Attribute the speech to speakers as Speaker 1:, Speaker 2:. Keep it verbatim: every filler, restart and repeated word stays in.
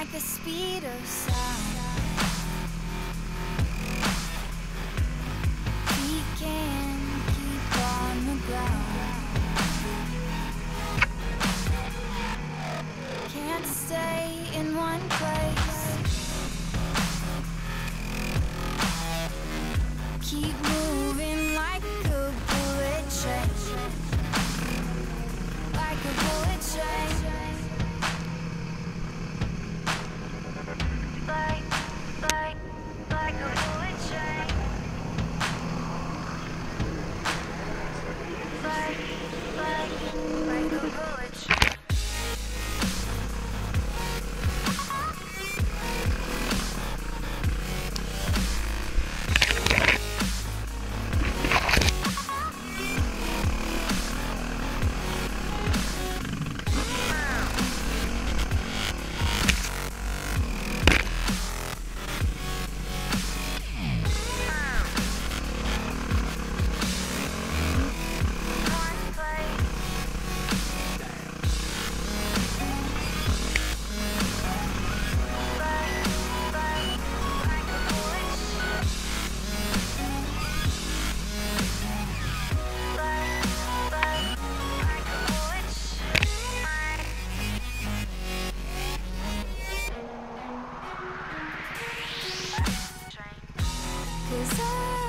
Speaker 1: the speed of sound. We can keep on the ground. Can't stay in one place. Keep moving like a bullet train. Like a bullet train. Like, like, like a bullet train. Like, like, like a bullet train. Cause I